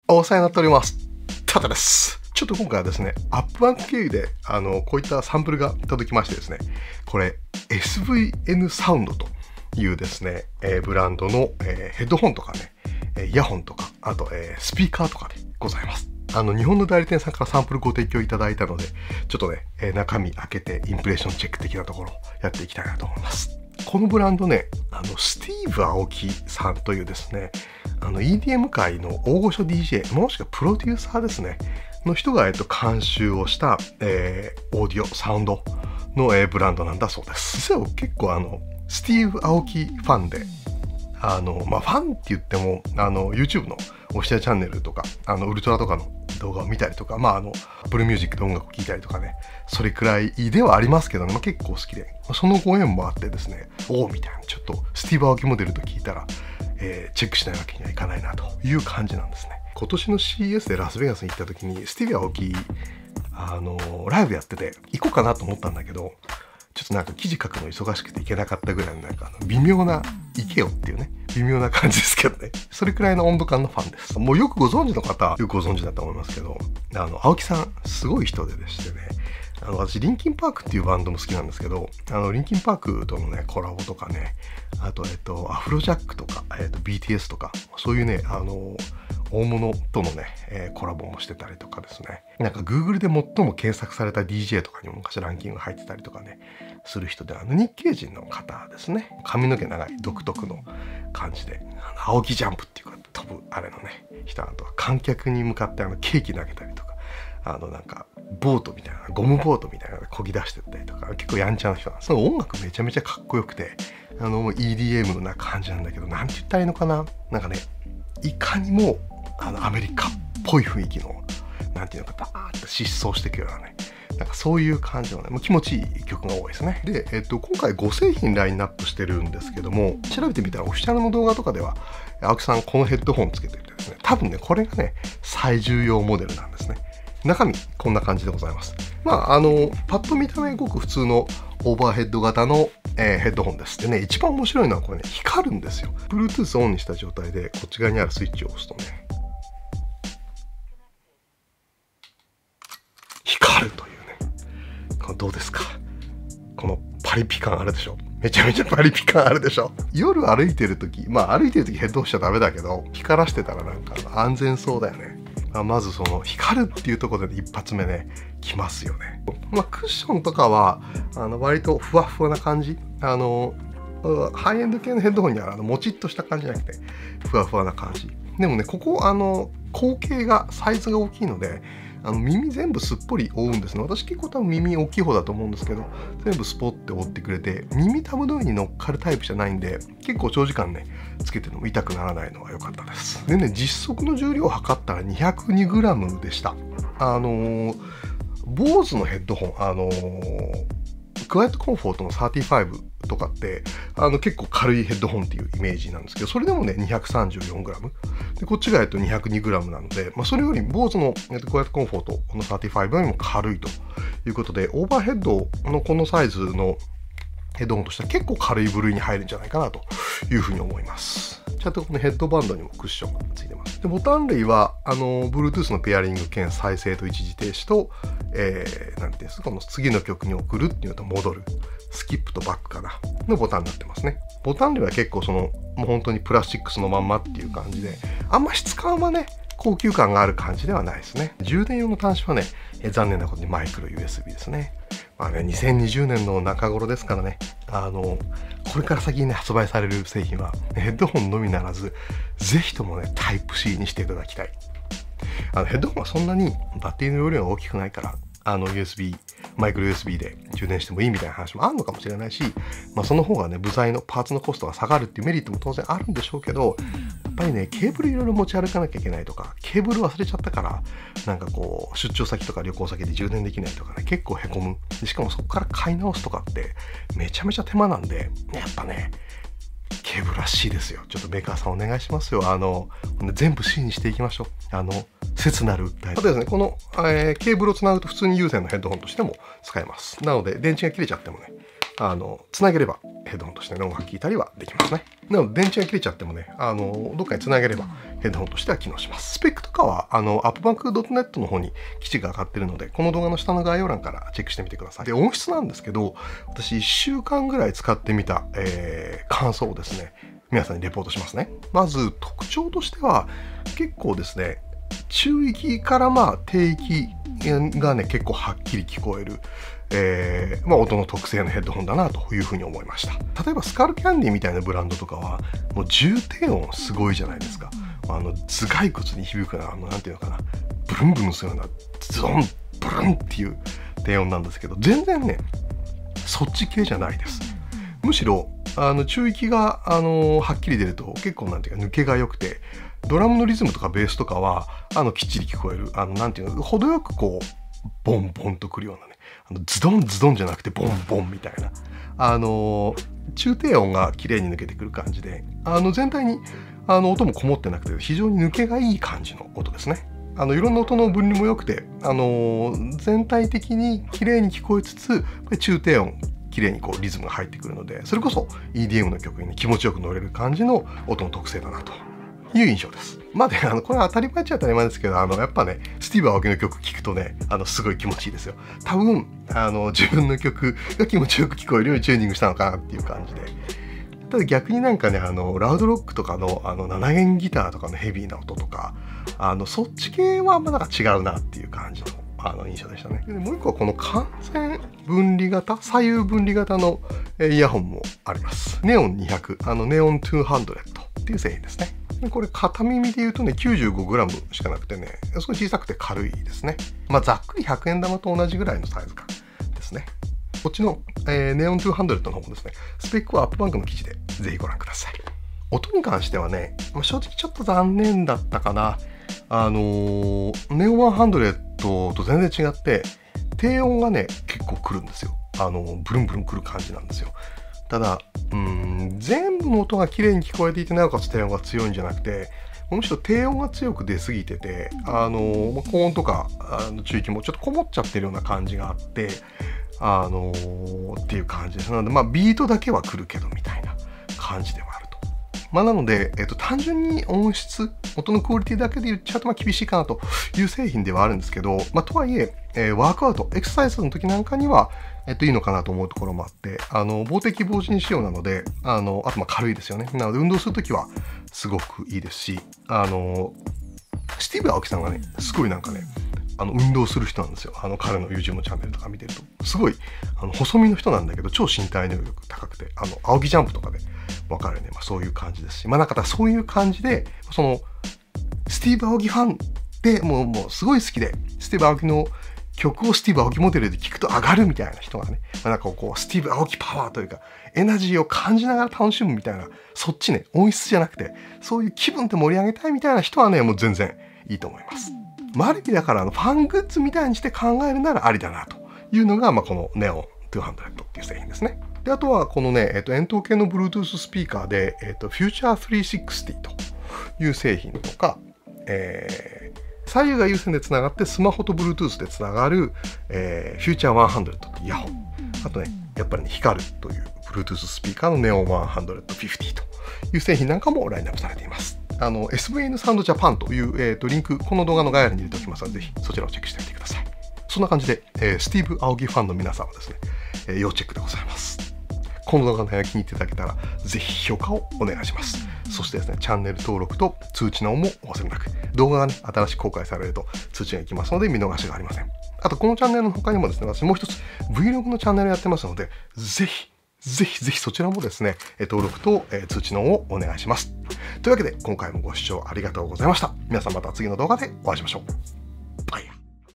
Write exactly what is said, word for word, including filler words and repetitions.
お世話になっております。タタです。ちょっと今回はですね、アップバンク経由で、あの、こういったサンプルが届きましてですね、これ、エスブイエヌ サウンドというですね、えー、ブランドの、えー、ヘッドホンとかね、イヤホンとか、あと、えー、スピーカーとかでございます。あの、日本の代理店さんからサンプルご提供いただいたので、ちょっとね、えー、中身開けてインプレッションチェック的なところをやっていきたいなと思います。このブランドね、あの、スティーブ・アオキさんというですね、あの イーディーエム 界の大御所 ディージェー、もしくはプロデューサーですね、の人が、えっと、監修をした、えー、オーディオ、サウンドの、えー、ブランドなんだそうです。実は結構あの、スティーブ・アオキファンで、あの、まあ、ファンって言っても、あの、YouTube のオフィシャルチャンネルとか、あの、ウルトラとかの動画を見たりとか、まあ、あの、Apple Music で音楽を聴いたりとかね、それくらいではありますけどね、まあ、結構好きで、そのご縁もあってですね、おおみたいな、ちょっとスティーブ・アオキモデルと聞いたら、えー、チェックしないわけにはいかないなという感じなんですね。今年の シーイーエス でラスベガスに行った時に、スティーブ・アオキ、あの、ライブやってて、行こうかなと思ったんだけど、ちょっとなんか記事書くの忙しくて行けなかったぐらいのなんか微妙な、行けよっていうね、微妙な感じですけどね。それくらいの温度感のファンです。もうよくご存知の方はよくご存知だと思いますけど、あの、青木さん、すごい人ででしてね、あの、私、リンキンパークっていうバンドも好きなんですけど、あの、リンキンパークとのね、コラボとかね、あと、えっと、アフロジャックとか、えっと、ビーティーエス とか、そういうね、あの、大物とのね、えー、コラボもしてたりとかですね。なんか Google で最も検索された ディージェー とかにも昔ランキング入ってたりとかね、する人で、あの日系人の方ですね。髪の毛長い独特の感じで、あの青木ジャンプっていうか飛ぶあれのね、人とか観客に向かってあのケーキ投げたりとか、あのなんかボートみたいな、ゴムボートみたいなので漕ぎ出してったりとか、結構やんちゃな人なんです。その音楽めちゃめちゃかっこよくて、あの イーディーエム な感じなんだけど、なんて言ったらいいのかな。なんかね、いかにもあのアメリカっぽい雰囲気の、なんていうのか、バーッと疾走していくようなね、なんかそういう感じのね、もう気持ちいい曲が多いですね。で、えっと、今回ご製品ラインナップしてるんですけども、調べてみたらオフィシャルの動画とかでは、青木さんこのヘッドホンつけていてですね、多分ね、これがね、最重要モデルなんですね。中身、こんな感じでございます。まあ、あの、パッと見た目ごく普通のオーバーヘッド型の、えー、ヘッドホンです。でね、一番面白いのはこれね、光るんですよ。Bluetooth オンにした状態で、こっち側にあるスイッチを押すとね、光るというね。これどうですか？このパリピ感あるでしょ？めちゃめちゃパリピ感あるでしょ？夜歩いてるとき、まあ歩いてるときヘッドホンしちゃダメだけど、光らしてたらなんか安全そうだよね。まあ、まずその光るっていうところで一発目ね、来ますよね。まあクッションとかは、あの割とふわふわな感じ。あの、ハイエンド系のヘッドホンにはあのもちっとした感じじゃなくて、ふわふわな感じ。でもね、ここ、あの、口径が、サイズが大きいので、あの耳全部すっぽり覆うんですね。私結構多分耳大きい方だと思うんですけど、全部スポッて覆ってくれて、耳たぶの上に乗っかるタイプじゃないんで、結構長時間ね、つけても痛くならないのが良かったです。でね、実測の重量を測ったら にひゃくにグラム でした。あのー、ボーズのヘッドホン、あのー、クワイエットコンフォートのさんじゅうごとかって、あの結構軽いヘッドホンっていうイメージなんですけど、それでもね、にひゃくさんじゅうよんグラム。で、こっちがえっと にひゃくにグラム なので、まあ、それより、ボーズのクワイエットコンフォートのさんじゅうごよりも軽いということで、オーバーヘッドのこのサイズのヘッドホンとしては結構軽い部類に入るんじゃないかなというふうに思います。ちゃんとこのヘッドバンドにもクッションがついてます。で、ボタン類は、あの、Bluetooth のペアリング兼再生と一時停止と、えー、なんていうんですか、この次の曲に送るっていうのと戻る。スキップとバックかなのボタンになってますね。ボタン類は結構その、もう本当にプラスチックスのまんまっていう感じで、あんま質感はね、高級感がある感じではないですね。充電用の端子はね、え残念なことにマイクロ ユーエスビー ですね。まあね、にせんにじゅうねんの中頃ですからね、あの、これから先にね、発売される製品は、ヘッドホンのみならず、ぜひともね、タイプ シー にしていただきたい。あの、ヘッドホンはそんなにバッテリーの容量が大きくないから、あの ユーエスビー、マイクロ ユーエスビー で充電してもいいみたいな話もあるのかもしれないし、まあその方がね、部材のパーツのコストが下がるっていうメリットも当然あるんでしょうけど、やっぱりね、ケーブルいろいろ持ち歩かなきゃいけないとか、ケーブル忘れちゃったから、なんかこう、出張先とか旅行先で充電できないとかね、結構へこむ。しかもそこから買い直すとかって、めちゃめちゃ手間なんで、やっぱね、ケーブルらしいですよ。ちょっとメーカーさんお願いしますよ。あの、全部 シー にしていきましょう。あの、切なる訴え。あとですね、この、えー、ケーブルをつなぐと普通に有線のヘッドホンとしても使えます。なので、電池が切れちゃってもね、 あのつなげればヘッドホンとして、ね、音楽聴いたりはできますね。なので電池が切れちゃってもね、あのどっかにつなげればヘッドホンとしては機能します。スペックとかはあの アップバンクドットネット の方に記事が上がってるので、この動画の下の概要欄からチェックしてみてください。で、音質なんですけど、私いっしゅうかんぐらい使ってみた、えー、感想をですね、皆さんにレポートしますね。まず特徴としては結構ですね、中域からまあ低域がね結構はっきり聞こえる、えーまあ、音の特性のヘッドホンだなというふうに思いました。例えばスカルキャンディみたいなブランドとかはもう重低音すごいじゃないですか。あの頭蓋骨に響くような、あのなんていうのかな、ブルンブルンするようなズドンブルンっていう低音なんですけど、全然ねそっち系じゃないです。むしろあの中域があのはっきり出ると結構なんていうか抜けが良くて、ドラムのリズムとかベースとかはあのきっちり聞こえる、あのなんていうの、程よくこうボンボンとくるようなね、あのズドンズドンじゃなくてボンボンみたいな、あの中低音が綺麗に抜けてくる感じで、あの全体にあの音もこもってなくて非常に抜けがいい感じの音ですね。あのいろんな音の分離も良くて、あの全体的に綺麗に聞こえつつ中低音綺麗にこうリズムが入ってくるので、それこそ イーディーエム の曲に、ね、気持ちよく乗れる感じの音の特性だなという印象です。まあね、あのこれは当たり前っちゃ当たり前ですけど、あのやっぱねスティーブ・アオキの曲聴くとね、あのすごい気持ちいいですよ。多分あの自分の曲が気持ちよく聞こえるようにチューニングしたのかなっていう感じで。ただ逆になんかね、あのラウドロックとかのあのなな弦ギターとかのヘビーな音とか、あのそっち系はまあなんか違うなっていう感じのあの印象でしたね。でもう一個はこの完全分離型、左右分離型のイヤホンもあります。ネオンにひゃく、あのネオンにひゃくっていう製品ですね。でこれ片耳で言うとね きゅうじゅうごグラム しかなくてね、すごい小さくて軽いですね。まあざっくりひゃくえん玉と同じぐらいのサイズ感ですね。こっちの、えー、ネオンにひゃくの方もですね、スペックはアップバンクの記事でぜひご覧ください。音に関してはね、正直ちょっと残念だったかな。あのー、ネオンひゃくと全然違って低音がね結構くるんですよ。あのブルンブルンくる感じなんですよ。ただうーん全部の音が綺麗に聞こえていて、なおかつ低音が強いんじゃなくて、むしろ低音が強く出過ぎてて、あのー、高音とかあの中域もちょっとこもっちゃってるような感じがあって、あのー、っていう感じです。なのでまあビートだけは来るけどみたいな感じではあると。まあ、なので、えっと、単純に音質、音のクオリティだけで言っちゃうとまあ厳しいかなという製品ではあるんですけど、まあ、とはいええー、ワークアウト、エクササイズの時なんかには、えっと、いいのかなと思うところもあって、あの防滴防塵仕様なので、あのあとまあ軽いですよね。なので運動する時はすごくいいですし、あのスティーブ・アオキさんがね、すごいなんかね、あの運動する人なんですよ。あの彼の YouTube のチャンネルとか見てるとすごいあの細身の人なんだけど超身体能力高くて、あの青木ジャンプとかで分かるね、まあ、そういう感じですし、まあなんかそういう感じで、そのスティーブ・アオキファンでもうもうすごい好きで、スティーブ・アオキの曲をスティーブ・アオキモデルで聴くと上がるみたいな人がね、まあ、なんかこうスティーブ・アオキパワーというかエナジーを感じながら楽しむみたいな、そっちね、音質じゃなくてそういう気分で盛り上げたいみたいな人はね、もう全然いいと思います。まあ、ある意味だからあのファングッズみたいにして考えるならありだなというのが、まあ、このネオンにひゃくっていう製品ですね。であとはこのね、えっと、円筒形の Bluetooth スピーカーで、えっと、フューチャースリーシックスティーという製品とか、えー、左右が有線でつながってスマホと Bluetooth でつながる、えー、フューチャーひゃくっていうイヤホン、あとねやっぱりね光るという Bluetooth スピーカーのネオンひゃくごじゅうという製品なんかもラインナップされています。あの エスブイエヌ サウンドジャパンという、えー、とリンク、この動画の概要欄に入れておきますので、ぜひそちらをチェックしてみてください。そんな感じで、えー、スティーブ・アオキファンの皆さんはですね、えー、要チェックでございます。この動画の内容が気に入っていただけたら、ぜひ評価をお願いします。そしてですね、チャンネル登録と通知の音もお忘れなく。動画がね、新しく公開されると通知がいきますので、見逃しがありません。あと、このチャンネルの他にもですね、私もう一つ Vlog のチャンネルやってますので、ぜひ、ぜひぜひそちらもですね、登録と通知の音をお願いします。というわけで、今回もご視聴ありがとうございました。皆さんまた次の動画でお会いしましょう。